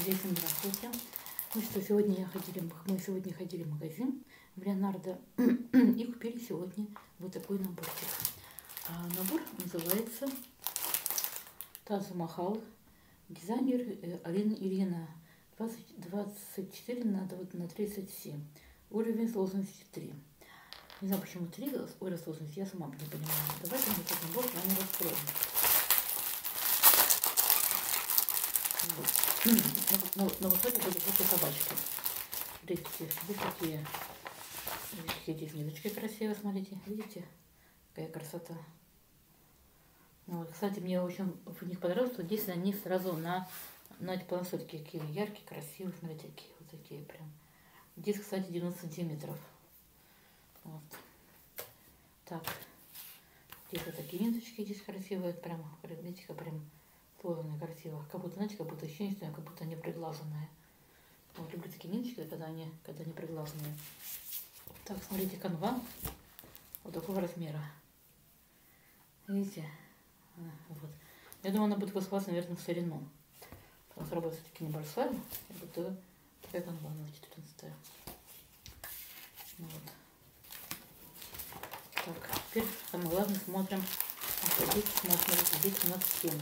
Друзья, всем здравствуйте. Мы сегодня ходили в магазин в Леонардо и купили сегодня вот такой наборчик. Набор называется Таз Махал, дизайнер Алина Ильина, 24 на 37, уровень сложности 3. Не знаю, почему 3 уровень сложности, я сама не понимаю. Давайте мы этот набор с вами раскроем. На высоте будут вот собачки. Видите, здесь такие здесь ниточки красивые, смотрите, видите, какая красота. Вот, кстати, мне очень в них понравилось, что здесь они сразу на эти полосочки какие яркие, красивые, смотрите, такие вот такие прям. Здесь, кстати, 90 метров. Вот. Так, здесь вот такие ниточки здесь красивые, прям, видите, как прям сложные, красиво. Как будто, знаете, как будто ощущение, что как будто они приглаженные. Вот, люблю такие ниточки, когда они приглаженные. Так, смотрите, канва вот такого размера. Видите? Вот. Я думаю, она будет высылаться, наверное, в ширину. Потому что работа все-таки небольшая. И вот такая канва, 14. Вот. Так, теперь самое главное смотрим. Здесь у нас схемы.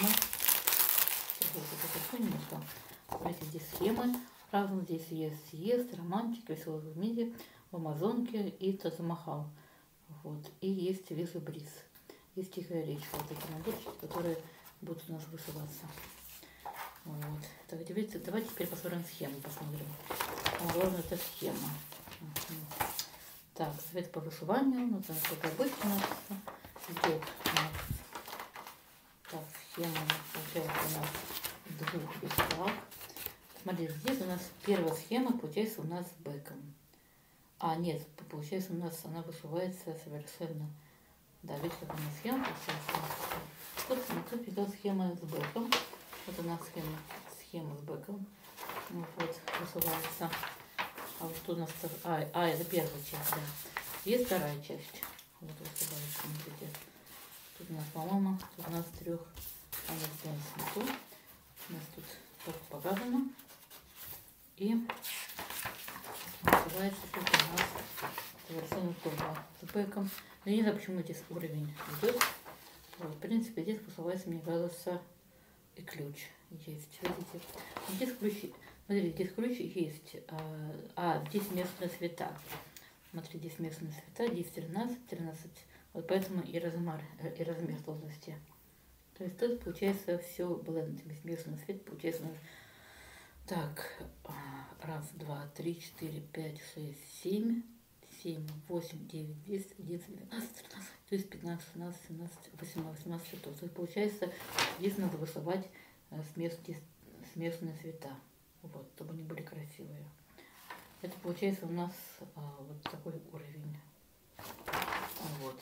Смотрите, здесь схемы разные. Здесь есть съезд, романтика, веселый в мире, в Амазонке и Таз Махал. Вот. И есть Виза Бриз. Есть тихая речь. Вот такие наборчики, которые будут у нас высылаться. Вот. Так, давайте теперь посмотрим схему. Посмотрим. Главное, это схема. Так, совет по вышиванию. Ну, как обычно идет у нас. Так, схема получается у нас в двух листах. Смотрите, здесь у нас первая схема, получается у нас с бэком. Нет, получается у нас она вышивается совершенно. Да, видите, как у нас схема получается. Тут идет схема с бэком. Вот у нас схема с бэком. Вот, вышивается. А вот тут у нас... это первая часть, да. Есть вторая часть. Вот вышивается, смотрите. Тут у нас, по-моему, тут у нас трех. У нас тут так показано. И называется тут у нас совершенно тоже с бэком. Я не знаю, почему здесь уровень идет. Вот, в принципе, здесь высылается, мне кажется, и ключ есть. Видите? Здесь ключ, смотрите, здесь ключ есть. Здесь местные цвета. Смотрите, здесь местные цвета. Здесь 13. Вот поэтому и размер сложности. То есть тут получается все бленд, местный цвет получается. Так, 1, 2, 3, 4, 5, 6, 7, 8, 9, 10, 11, 12, 13, то есть 15, 16, 17, 18 цветов. То есть получается, здесь надо вышивать смесные цвета, вот, чтобы они были красивые. Это получается у нас вот такой уровень. Вот.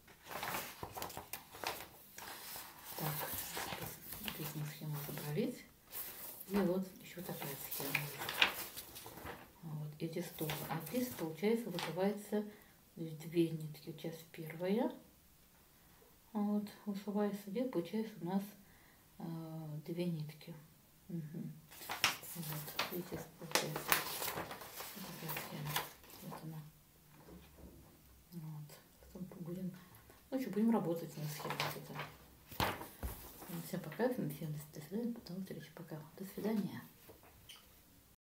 Так, здесь мы схему разобрались. И вот еще такая схема есть. Вот, и здесь тоже. А здесь, получается, вышивается две нитки. Часть первая. Вот, вышивается. Здесь, получается, у нас две нитки. Угу. Вот, видите, получается. Вот такая схема. Вот она. Вот. Потом будем работать на схеме. Всем пока, всем до свидания, потом встречи, пока.